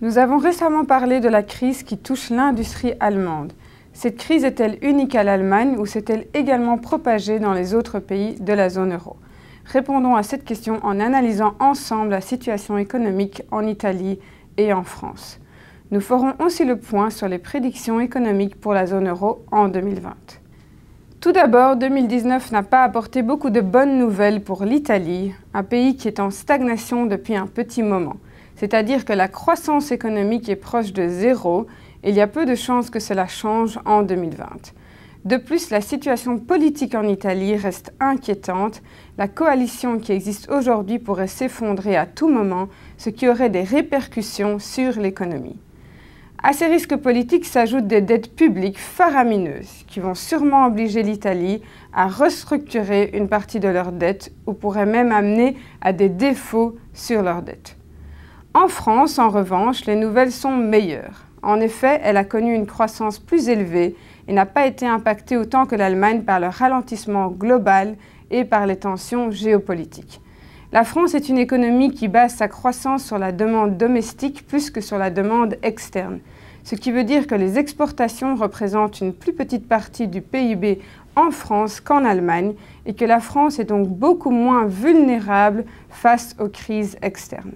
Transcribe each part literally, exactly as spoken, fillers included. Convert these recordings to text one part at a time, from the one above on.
Nous avons récemment parlé de la crise qui touche l'industrie allemande. Cette crise est-elle unique à l'Allemagne ou s'est-elle également propagée dans les autres pays de la zone euro? Répondons à cette question en analysant ensemble la situation économique en Italie et en France. Nous ferons aussi le point sur les prédictions économiques pour la zone euro en deux mille vingt. Tout d'abord, deux mille dix-neuf n'a pas apporté beaucoup de bonnes nouvelles pour l'Italie, un pays qui est en stagnation depuis un petit moment. C'est-à-dire que la croissance économique est proche de zéro et il y a peu de chances que cela change en deux mille vingt. De plus, la situation politique en Italie reste inquiétante. La coalition qui existe aujourd'hui pourrait s'effondrer à tout moment, ce qui aurait des répercussions sur l'économie. À ces risques politiques s'ajoutent des dettes publiques faramineuses qui vont sûrement obliger l'Italie à restructurer une partie de leurs dettes ou pourraient même amener à des défauts sur leurs dettes. En France, en revanche, les nouvelles sont meilleures. En effet, elle a connu une croissance plus élevée et n'a pas été impactée autant que l'Allemagne par le ralentissement global et par les tensions géopolitiques. La France est une économie qui base sa croissance sur la demande domestique plus que sur la demande externe, ce qui veut dire que les exportations représentent une plus petite partie du P I B en France qu'en Allemagne et que la France est donc beaucoup moins vulnérable face aux crises externes.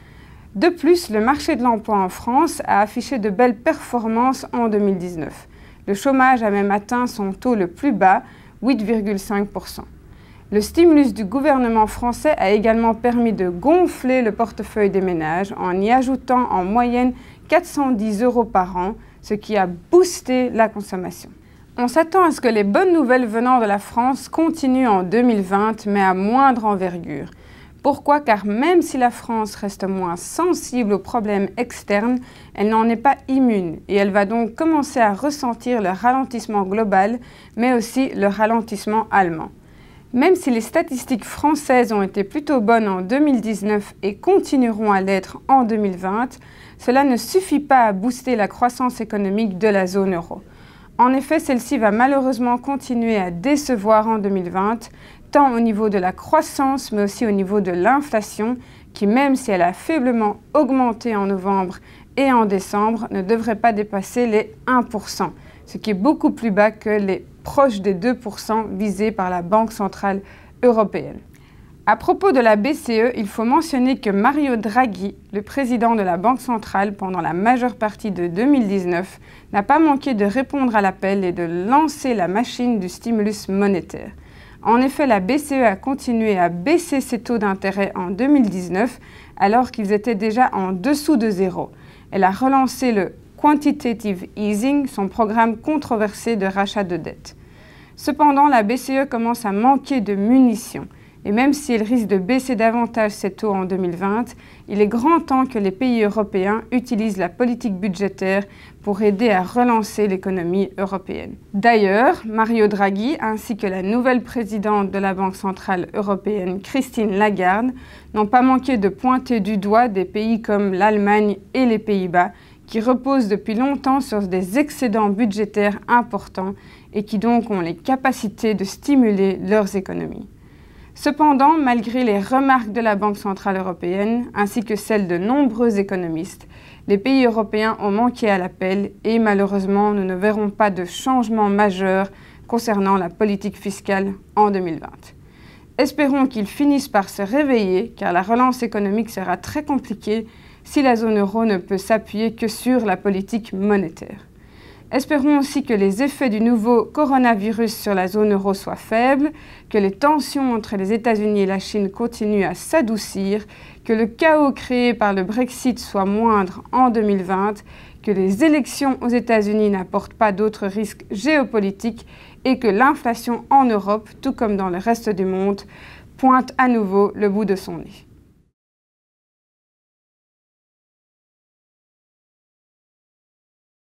De plus, le marché de l'emploi en France a affiché de belles performances en deux mille dix-neuf. Le chômage a même atteint son taux le plus bas, huit virgule cinq pour cent. Le stimulus du gouvernement français a également permis de gonfler le portefeuille des ménages en y ajoutant en moyenne quatre cent dix euros par an, ce qui a boosté la consommation. On s'attend à ce que les bonnes nouvelles venant de la France continuent en deux mille vingt, mais à moindre envergure. Pourquoi? Car même si la France reste moins sensible aux problèmes externes, elle n'en est pas immune et elle va donc commencer à ressentir le ralentissement global, mais aussi le ralentissement allemand. Même si les statistiques françaises ont été plutôt bonnes en deux mille dix-neuf et continueront à l'être en deux mille vingt, cela ne suffit pas à booster la croissance économique de la zone euro. En effet, celle-ci va malheureusement continuer à décevoir en deux mille vingt, tant au niveau de la croissance, mais aussi au niveau de l'inflation, qui même si elle a faiblement augmenté en novembre et en décembre, ne devrait pas dépasser les un pour cent, ce qui est beaucoup plus bas que les proches des deux pour cent visés par la Banque centrale européenne. À propos de la B C E, il faut mentionner que Mario Draghi, le président de la Banque centrale pendant la majeure partie de deux mille dix-neuf, n'a pas manqué de répondre à l'appel et de lancer la machine du stimulus monétaire. En effet, la B C E a continué à baisser ses taux d'intérêt en deux mille dix-neuf alors qu'ils étaient déjà en dessous de zéro. Elle a relancé le Quantitative Easing, son programme controversé de rachat de dettes. Cependant, la B C E commence à manquer de munitions. Et même si elle risque de baisser davantage ses taux en deux mille vingt, il est grand temps que les pays européens utilisent la politique budgétaire pour aider à relancer l'économie européenne. D'ailleurs, Mario Draghi ainsi que la nouvelle présidente de la Banque centrale européenne, Christine Lagarde, n'ont pas manqué de pointer du doigt des pays comme l'Allemagne et les Pays-Bas qui reposent depuis longtemps sur des excédents budgétaires importants et qui donc ont les capacités de stimuler leurs économies. Cependant, malgré les remarques de la Banque centrale européenne ainsi que celles de nombreux économistes, les pays européens ont manqué à l'appel et malheureusement nous ne verrons pas de changement majeur concernant la politique fiscale en deux mille vingt. Espérons qu'ils finissent par se réveiller car la relance économique sera très compliquée si la zone euro ne peut s'appuyer que sur la politique monétaire. Espérons aussi que les effets du nouveau coronavirus sur la zone euro soient faibles, que les tensions entre les États-Unis et la Chine continuent à s'adoucir, que le chaos créé par le Brexit soit moindre en deux mille vingt, que les élections aux États-Unis n'apportent pas d'autres risques géopolitiques et que l'inflation en Europe, tout comme dans le reste du monde, pointe à nouveau le bout de son nez.